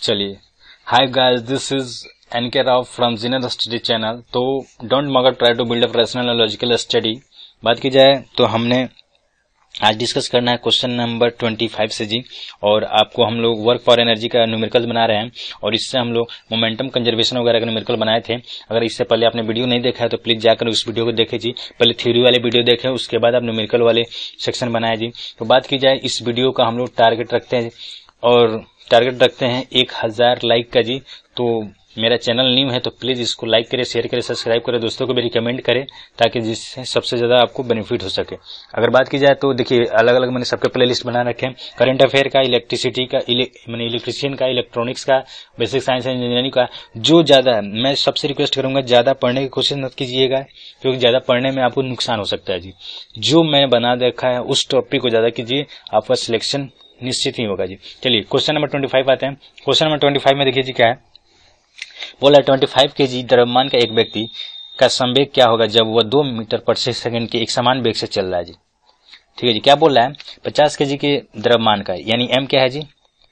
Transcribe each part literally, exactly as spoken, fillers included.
चलिए, hi guys, this is NK Rao from genius study channel. तो don't मगर try to build a rational और logical study. बात की जाए तो हमने आज डिस्कस करना है क्वेश्चन नंबर पच्चीस से जी, और आपको हम लोग वर्क फॉर एनर्जी का न्यूमेरिकल बना रहे हैं और इससे हम लोग मोमेंटम कंजर्वेशन वगैरह का न्यूमेरिकल बनाए थे। अगर इससे पहले आपने वीडियो नहीं देखा है तो प्लीज जाकर उस वीडियो को देखें जी। पहले थ्योरी वाले वीडियो देखें, उसके बाद आप न्यूमेरिकल वाले सेक्शन बनाए जी। तो बात की जाए इस वीडियो का हम लोग टारगेट रखते हैं और टारगेट रखते हैं एक हजार लाइक का जी। तो मेरा चैनल न्यू है तो प्लीज इसको लाइक करें, शेयर करें, सब्सक्राइब करें, दोस्तों को भी रिकमेंड करें ताकि जिससे सबसे ज्यादा आपको बेनिफिट हो सके। अगर बात की जाए तो देखिए, अलग अलग मैंने सबके प्लेलिस्ट बना रखे हैं। करंट अफेयर का, इलेक्ट्रिसिटी का, मैंने इलेक्ट्रिशियन का, इलेक्ट्रॉनिक्स का, बेसिक साइंस एंड इंजीनियरिंग का। जो ज्यादा, मैं सबसे रिक्वेस्ट करूंगा ज्यादा पढ़ने की कोशिश मत कीजिएगा, क्योंकि ज्यादा पढ़ने में आपको नुकसान हो सकता है जी। जो मैंने बना देखा है उस टॉपिक को ज्यादा कीजिए, आपका सिलेक्शन निश्चित ही होगा जी। चलिए क्वेश्चन नंबर पच्चीस आते हैं। क्वेश्चन नंबर पच्चीस में देखिए जी क्या है, बोला पच्चीस केजी द्रव्यमान का एक व्यक्ति का संवेग क्या होगा जब वह दो मीटर प्रति सेकंड के एक समान वेग से चल रहा है जी। ठीक है जी, क्या बोल रहा है, पचास केजी के द्रव्यमान का, यानी एम क्या है जी,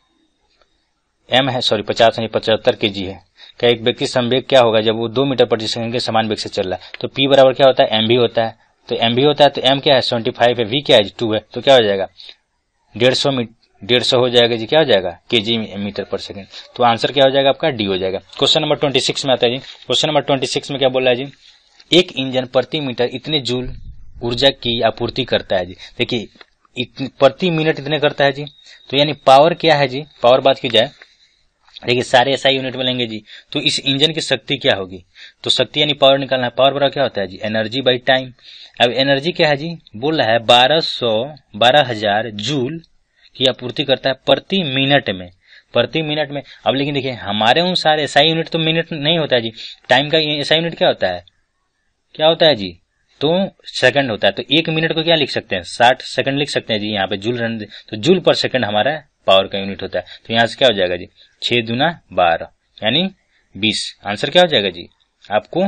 एम है, सॉरी पचास नहीं पचहत्तर केजी है, का एक व्यक्ति संवेग क्या होगा जब वो दो मीटर प्रति सेकंड के समान वेग से चल रहा है। तो पी बराबर क्या होता है, एम भी होता है। तो एम भी होता है तो एम क्या है, सेवेंटी फाइव है, वी क्या है, टू है, तो क्या हो जाएगा, डेढ़ सौ मीटर डेढ़ सौ हो जाएगा जी। क्या हो जाएगा, केजी मीटर पर सेकंड। तो आंसर क्या हो जाएगा आपका, डी हो जाएगा। क्वेश्चन नंबर छब्बीस में आता है जी। क्वेश्चन नंबर छब्बीस में क्या बोल रहा है जी, एक इंजन प्रति मीटर इतने जूल ऊर्जा की आपूर्ति करता है जी। देखिए प्रति मिनट इतने करता है जी, तो यानी पावर क्या है जी, पावर बात की जाए, देखिए सारे एसआई यूनिट में लेंगे जी, तो इस इंजन की शक्ति क्या होगी, तो शक्ति यानी पावर निकालना है। पावर बराबर क्या होता है जी, एनर्जी बाई टाइम। अब एनर्जी क्या है जी, बोल रहा है बारह सौ बारह हजार जूल की आपूर्ति करता है प्रति मिनट में, प्रति मिनट में। अब लेकिन देखिए हमारे अनुसार एसआई यूनिट तो मिनट नहीं होता है जी, टाइम का एसआई यूनिट क्या होता है, क्या होता है जी, तो सेकंड होता है। तो एक मिनट को क्या लिख सकते हैं, साठ सेकंड लिख सकते हैं जी। यहाँ पे जूल रन, तो जूल पर सेकंड हमारा पावर का यूनिट होता है। तो यहाँ से क्या हो जाएगा जी, छह दुना बारह यानी बीस। आंसर क्या हो जाएगा जी आपको,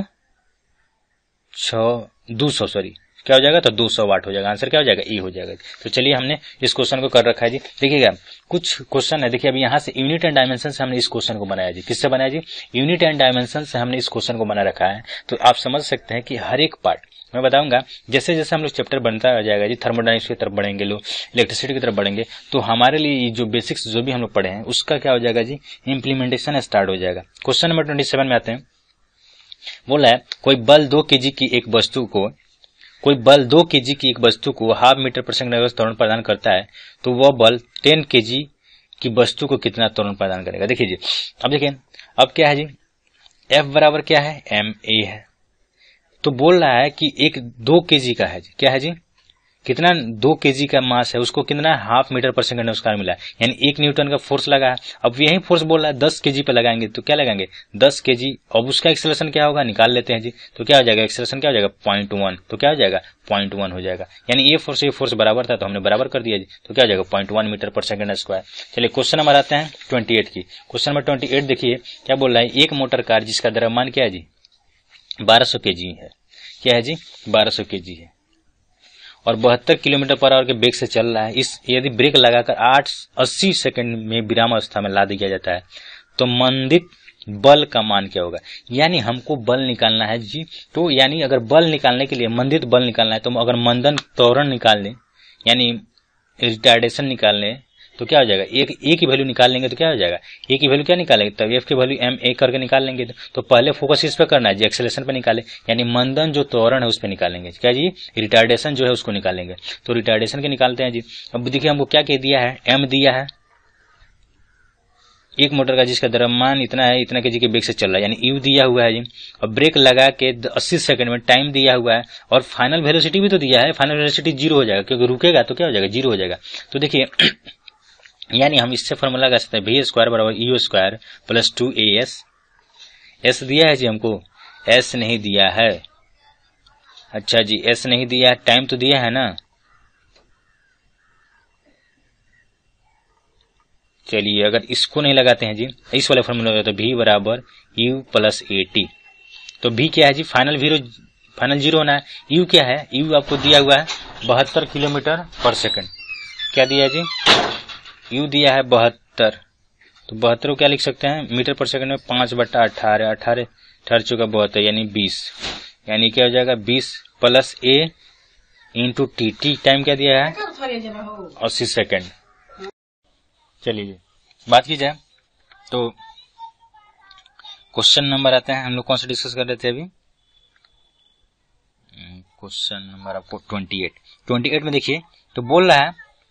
छ दो सौ सॉरी क्या हो जाएगा, तो दो सौ वाट हो जाएगा। आंसर क्या हो जाएगा, ई हो जाएगा। तो चलिए हमने इस क्वेश्चन को कर रखा है जी। देखिएगा कुछ क्वेश्चन है, देखिए अभी यहाँ से यूनिट एंड डायमेंशन से हमने इस क्वेश्चन को बनाया जी। किससे बनाया जी, यूनिट एंड डायमेंशन से हमने इस क्वेश्चन को बना रखा है। तो आप समझ सकते हैं कि हर एक पार्ट मैं बताऊंगा, जैसे जैसे हम लोग चैप्टर बनता जाएगा जी, थर्मोडायनेमिक्स की तरफ बढ़ेंगे, लोग इलेक्ट्रिसिटी की तरफ बढ़ेंगे, तो हमारे लिए जो बेसिक्स जो भी हम लोग पढ़े हैं उसका क्या हो जाएगा जी, इम्प्लीमेंटेशन स्टार्ट हो जाएगा। क्वेश्चन नंबर ट्वेंटी सेवन में आते हैं। बोला है कोई बल दो केजी की एक वस्तु को कोई बल दो केजी की एक वस्तु को हाफ मीटर पर सेकंड अगर त्वरण प्रदान करता है तो वह बल टेन केजी की वस्तु को कितना त्वरण प्रदान करेगा। देखिए जी, अब देखिए अब क्या है जी, F बराबर क्या है, एम ए है। तो बोल रहा है कि एक दो केजी का है जी, क्या है जी, कितना, दो केजी का मास है, उसको कितना हाफ मीटर पर सेकंड उसका मिला है, यानी एक न्यूटन का फोर्स लगा है। अब यही फोर्स बोल रहा है दस केजी पे लगाएंगे तो क्या लगाएंगे, दस केजी। अब उसका एक्सेलरेशन क्या होगा, निकाल लेते हैं जी। तो क्या हो जाएगा, एक्सेलरेशन क्या हो जाएगा, पॉइंट वन। तो क्या हो जाएगा, पॉइंट वन हो जाएगा, यानी ये फोर्स ये फोर्स बराबर था तो हमने बराबर कर दिया जी। तो क्या हो जाएगा, point one metre per second square. चलिए क्वेश्चन नंबर आते हैं ट्वेंटी एट की। क्वेश्चन नंबर ट्वेंटी एट देखिए क्या बोल रहा है, एक मोटर कार जिसका द्रव्यमान क्या है जी, बारह सौ केजी है। क्या है जी, बारह सौ केजी है और बहत्तर किलोमीटर पर आवर के वेग से चल रहा है। इस यदि ब्रेक लगाकर आठ अस्सी सेकंड में विराम अवस्था में ला दिया जाता है तो मंदित बल का मान क्या होगा। यानी हमको बल निकालना है जी। तो यानी अगर बल निकालने के लिए मंदित बल निकालना है तो अगर मंदन त्वरण निकाल लें, यानी रिटार्डेशन निकाल लें, तो क्या हो जाएगा, एक ए की वैल्यू निकाल लेंगे तो क्या हो जाएगा, ए की वैल्यू क्या निकालेंगे, तब एफ की वैल्यू एम ए करके निकाल लेंगे। तो पहले फोकस इस पे करना है जी, एक्सेलरेशन पे निकाले, यानी मंदन जो त्वरण है उस पे निकालेंगे, क्या जी, रिटार्डेशन जो है उसको निकालेंगे। तो रिटार्डेशन के निकालते हैं जी। अब देखिए हमको क्या कह दिया है, एम दिया है, एक मोटर का जिसका द्रव्यमान इतना है, इतना केजी के वेग से चल रहा है, यानी यू दिया हुआ है जी। और ब्रेक लगा के अस्सी सेकंड में टाइम दिया हुआ है और फाइनल वेलोसिटी भी तो दिया है। फाइनल वेलोसिटी जीरो हो जाएगा, क्योंकि रुकेगा तो क्या हो जाएगा, जीरो हो जाएगा। तो देखिए यानी हम इससे फॉर्मूला लगा सकते हैं, वी स्क्वायर बराबर U square plus two A S. S दिया है जी हमको, एस नहीं दिया है। अच्छा जी, एस नहीं दिया है, टाइम तो दिया है ना। चलिए अगर इसको नहीं लगाते हैं जी, इस वाले फॉर्मूला लगाते हैं, वी बराबर यू प्लस ए टी। तो वी क्या है जी, फाइनल जीरो, फाइनल जीरो होना है। यू क्या है, यू आपको दिया हुआ है बहत्तर किलोमीटर पर सेकंड। क्या दिया है जी, यू दिया है बहत्तर तो बहत्तर को क्या लिख सकते हैं, मीटर पर सेकंड में पांच बट्टा अठारह, अठारह अठारह चौका बहत्तर यानी बीस, यानी क्या हो जाएगा बीस plus A into T, T time क्या दिया है अस्सी सेकंड। चलिए बात की जाए तो क्वेश्चन नंबर आते हैं, हम लोग कौन सा डिस्कस कर रहे थे अभी, क्वेश्चन नंबर आपको अट्ठाईस अट्ठाईस में देखिए तो बोल रहा है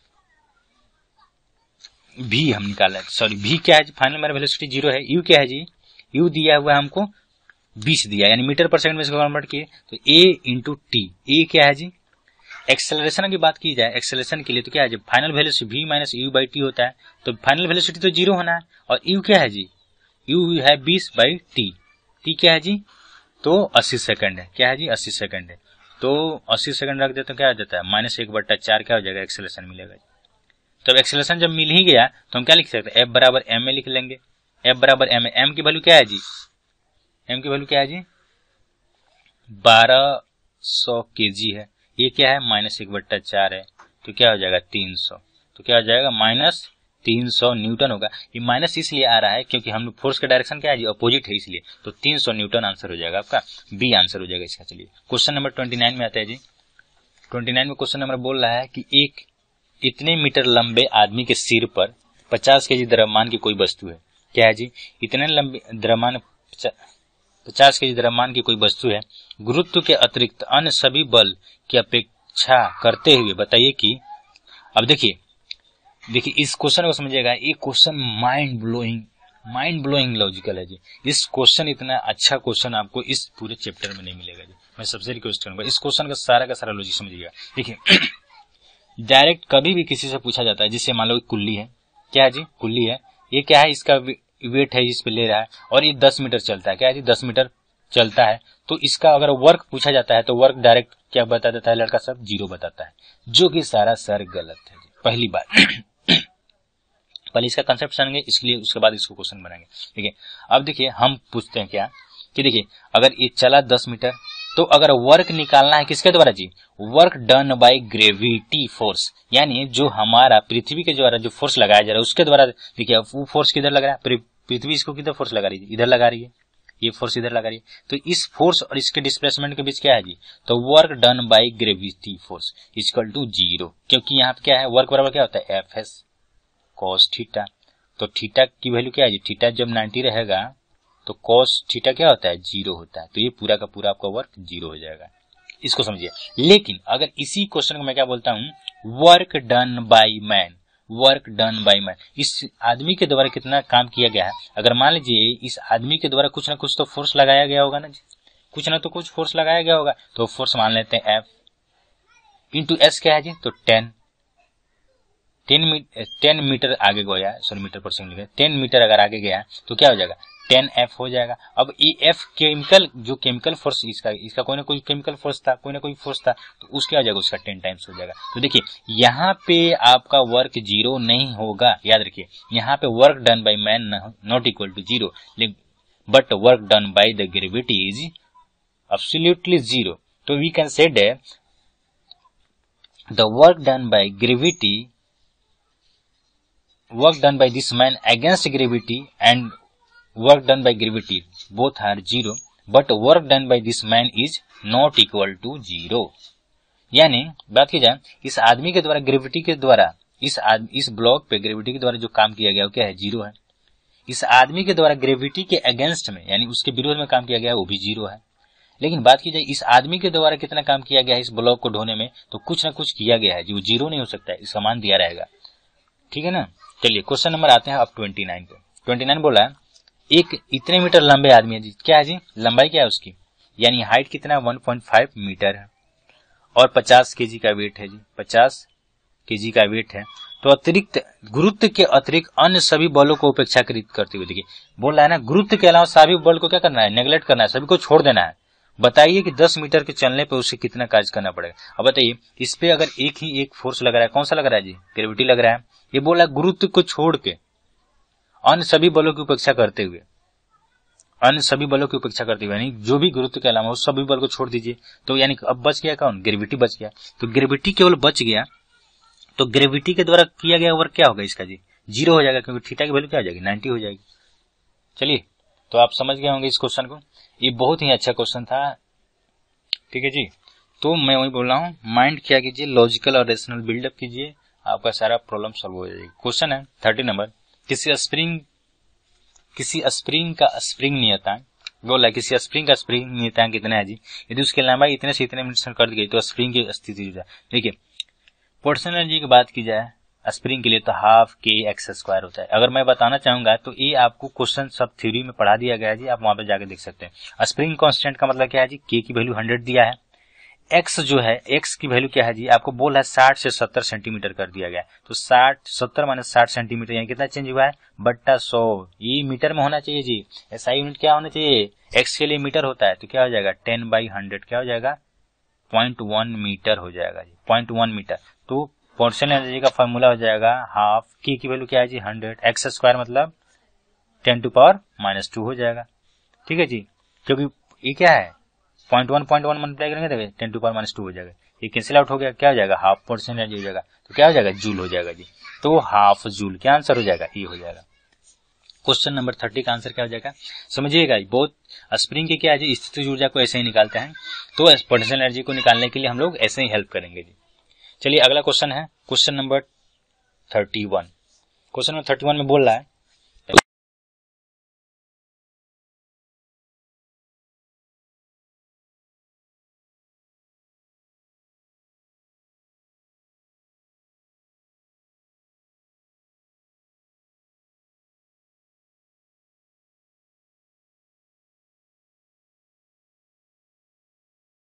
भी हम निकाला है, सॉरी भी क्या है, फाइनल मेरा वेलोसिटी जीरो है, यू क्या है जी, यू दिया हुआ है हमको बीस दिया, यानी मीटर पर सेकंड में इसको कन्वर्ट किए तो ए इंटू टी, ए क्या है जी एक्सेलरेशन की बात की जाए, एक्सेलरेशन के लिए तो क्या है जी final velocity v minus U by T होता है, तो फाइनल वेलोसिटी तो जीरो होना है, और यू क्या है जी, यू है बीस बाई टी, टी क्या है जी तो अस्सी सेकंड है, क्या है जी अस्सी सेकंड है, तो अस्सी सेकंड रख देते तो क्या आ जाता है माइनस एक बट्टा चार क्या हो जाएगा एक्सेलरेशन मिलेगा। तो एक्सेलरेशन जब मिल ही गया तो हम क्या लिख सकते हैं, एफ बराबर एम ए लिख लेंगे, एफ बराबर एम ए, एम की वैल्यू क्या है जी, एम की वैल्यू क्या है जी बारह सौ के जी है, ये क्या है माइनस एक बट्टा चार है, तो क्या हो जाएगा तीन सौ, तो क्या हो जाएगा माइनस तीन सौ न्यूटन होगा। ये माइनस इसलिए आ रहा है क्योंकि हम लोग फोर्स का डायरेक्शन क्या है जी अपोजिट है, इसलिए तो तीन सौ न्यूटन आंसर हो जाएगा आपका, बी आंसर हो जाएगा इसका। चलिए क्वेश्चन नंबर उनतीस में आता है जी, उनतीस में क्वेश्चन नंबर बोल रहा है कि एक इतने मीटर लंबे आदमी के सिर पर पचास केजी द्रव्यमान की कोई वस्तु है, क्या है जी इतने लंबे द्रव्यमान पचास केजी द्रव्यमान की कोई वस्तु है, गुरुत्व के अतिरिक्त अन्य सभी बल की अपेक्षा करते हुए बताइए कि, अब देखिए देखिए इस क्वेश्चन को समझिएगा, ये question mind blowing mind blowing logical है जी, इस क्वेश्चन इतना अच्छा क्वेश्चन आपको इस पूरे चैप्टर में नहीं मिलेगा जी, मैं सबसे रिक्वेस्ट करूंगा इस क्वेश्चन का सारा का सारा लॉजिक समझिएगा। देखिए डायरेक्ट कभी भी किसी से पूछा जाता है, जिससे मान लो कुल्ली है, क्या है जी कुल्ली है, ये क्या है इसका वेट है इस पे ले रहा है, और ये दस मीटर चलता है, क्या है जी दस मीटर चलता है, तो इसका अगर वर्क पूछा जाता है तो वर्क डायरेक्ट क्या बता देता है लड़का सब जीरो बताता है, जो कि सारा सर गलत है जी। पहली बात पहले इसका कंसेप्ट समझेंगे, इसलिए उसके बाद इसको क्वेश्चन बनाएंगे। ठीक है, अब देखिए हम पूछते हैं क्या कि देखिए अगर ये चला दस मीटर तो अगर वर्क निकालना है किसके द्वारा जी, work done by gravity force, यानी जो हमारा पृथ्वी के द्वारा जो फोर्स लगाया जा रहा है उसके द्वारा, देखिए वो फोर्स किधर लग रहा है, पृथ्वी इसको किधर फोर्स लगा रही है, इधर लगा रही है, ये फोर्स इधर लगा रही है, तो इस फोर्स और इसके डिस्प्लेसमेंट के बीच क्या है जी, तो work done by gravity force equal to zero, क्योंकि यहाँ पे क्या है वर्क बराबर क्या होता है एफ एस कॉस थीटा, तो थीटा की वैल्यू क्या है जी, थीटा जब नब्बे रहेगा तो कॉस थीटा क्या होता है जीरो होता है, तो ये पूरा का पूरा आपका वर्क जीरो हो जाएगा, इसको समझिए। लेकिन अगर इसी क्वेश्चन को मैं क्या बोलता हूं work done by man, work done by man, इस आदमी के द्वारा कितना काम किया गया है, अगर मान लीजिए इस आदमी के द्वारा कुछ ना कुछ तो फोर्स लगाया गया होगा ना जी, कुछ ना तो कुछ फोर्स लगाया गया होगा, तो फोर्स मान लेते हैं एफ इंटू एस क्या है जी, तो ten ten metre ten metre आगे गया, सॉरी मीटर पर सेकंड लिखा, टेन मीटर अगर आगे गया तो क्या हो जाएगा टेन एफ हो जाएगा। अब ये एफ केमिकल जो केमिकल फोर्स इसका इसका कोई ना कोई केमिकल फोर्स था, कोई ना कोई फोर्स था, तो उसका आ जाएगा उसका टेन टाइम्स हो जाएगा। तो देखिए यहाँ पे आपका वर्क जीरो नहीं होगा, याद रखिए यहाँ पे work done by man not equal to zero, but work done by the gravity is absolutely zero. तो we can say the work done by gravity work done by this man against gravity and work done by gravity both are zero, but work done by this man is not equal to zero। यानी बात की जाए इस आदमी के द्वारा gravity के द्वारा इस आदमी इस ब्लॉक पे ग्रेविटी के द्वारा जो काम किया गया वो क्या है जीरो है, इस आदमी के द्वारा ग्रेविटी के अगेंस्ट में यानी उसके विरोध में काम किया गया वो भी जीरो है। लेकिन बात की जाए इस आदमी के द्वारा कितना काम किया गया है इस ब्लॉक को ढोने में, तो कुछ ना कुछ किया गया है जो जीरो नहीं हो सकता है, इसका मान दिया रहेगा। ठीक है ना, चलिए क्वेश्चन नंबर आते हैं अब उनतीस पे। उनतीस बोला है एक इतने मीटर लंबे आदमी है जी, क्या है जी लंबाई क्या है उसकी, यानी हाइट कितना वन पॉइंट फाइव मीटर है और पचास केजी का वेट है जी, पचास केजी का वेट है, तो अतिरिक्त गुरुत्व के अतिरिक्त अन्य सभी बलों को उपेक्षाकृत करते हुए, देखिए बोल रहा है ना गुरुत्व के अलावा सभी बल को क्या करना है नेग्लेक्ट करना है, सभी को छोड़ देना है। बताइए कि दस मीटर के चलने पे उसे कितना कार्य करना पड़ेगा। अब बताइए इस पे अगर एक ही एक फोर्स लग रहा है, कौन सा लग रहा है जी ग्रेविटी लग रहा है, ये बोला गुरुत्व को छोड़ के अन्य सभी बलों की उपेक्षा करते हुए, अन्य सभी बलों की उपेक्षा करते हुए यानी जो भी गुरुत्व के अलावा उस सभी बल को छोड़ दीजिए, तो यानी अब बच गया कौन ग्रेविटी बच गया, तो ग्रेविटी केवल बच गया, तो ग्रेविटी के द्वारा किया गया वर्क क्या होगा इसका जी, जीरो हो जाएगा, क्योंकि थीटा की वैल्यू क्या हो जाएगी, नाइन्टी हो जाएगी। चलिए, तो आप समझ गए होंगे इस क्वेश्चन को। ये बहुत ही अच्छा क्वेश्चन था, ठीक है जी। तो मैं वही बोल रहा हूँ, माइंड क्या कीजिए, लॉजिकल और रेशनल बिल्डअप कीजिए, आपका सारा प्रॉब्लम सॉल्व हो जाएगी। क्वेश्चन है थर्टी नंबर, किसी स्प्रिंग किसी स्प्रिंग का स्प्रिंग नियतांक बोला, किसी स्प्रिंग का स्प्रिंग नियतांक कितना है जी, यदि उसकी लंबाई इतने से इतने मीटर कर दी गई तो स्प्रिंग की स्थिति हो जाए। देखिए, पोटेंशियल एनर्जी की बात की जाए स्प्रिंग के लिए तो हाफ के एक्स स्क्वायर होता है। अगर मैं बताना चाहूंगा तो ये आपको क्वेश्चन सब थ्योरी में पढ़ा दिया गया है जी, आप वहां पे जाके देख सकते हैं। स्प्रिंग कांस्टेंट का मतलब क्या है जी, के की वैल्यू हंड्रेड दिया है, एक्स जो है, एक्स की वैल्यू क्या है जी, आपको बोला है साठ से सत्तर सेंटीमीटर कर दिया गया है। तो साठ सत्तर माइनस साठ सेंटीमीटर यानी कितना चेंज हुआ है, बट्टा सौ, ये मीटर में होना चाहिए जी। ऐसा यूनिट क्या होना चाहिए, एक्स के लिए मीटर होता है, तो क्या हो जाएगा टेन बाई हंड्रेड, क्या हो जाएगा पॉइंट वन मीटर हो जाएगा जी, पॉइंट वन मीटर। तो पोटेंशियल एनर्जी का फॉर्मूला हो जाएगा हाफ, की की वैल्यू क्या है जी हंड्रेड, एक्स स्क्वायर मतलब ten to power minus two हो जाएगा, ठीक है जी। क्योंकि ये क्या है, point one point one multiply करेंगे तो ten to power minus two हो जाएगा, ये कैंसिल आउट हो गया, क्या हो जाएगा हाफ पोटेंशियल एनर्जी हो जाएगा, तो क्या हो जाएगा जूल हो जाएगा जी। तो हाफ जूल, क्या आंसर हो जाएगा, ये हो जाएगा। क्वेश्चन नंबर थर्टी का आंसर क्या हो जाएगा, समझिएगा, बहुत स्प्रिंग की क्या है जी, स्थितिज ऊर्जा को ऐसे ही निकालते हैं, तो पोटेंशियल एनर्जी को निकालने के लिए हम लोग ऐसे ही हेल्प करेंगे जी। चलिए अगला क्वेश्चन है question number thirty one. Question number thirty one में बोल रहा है